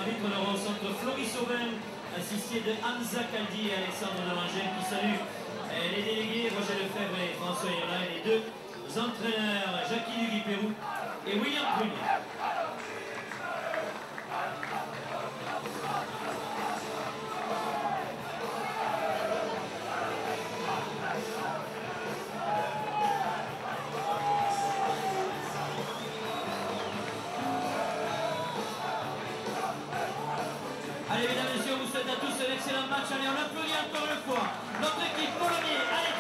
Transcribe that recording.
arbitres, on aura au centre Floris Aubin, assisté de Hamza Kaldi et Alexandre Devangel qui saluent les délégués Roger Lefebvre et François Irla et les deux entraîneurs Jackie Duguy-Pérou et William Prunier. Allez, mesdames et messieurs, on vous souhaite à tous un excellent match. Allez, on applaudit encore une fois notre équipe polonaise. Allez.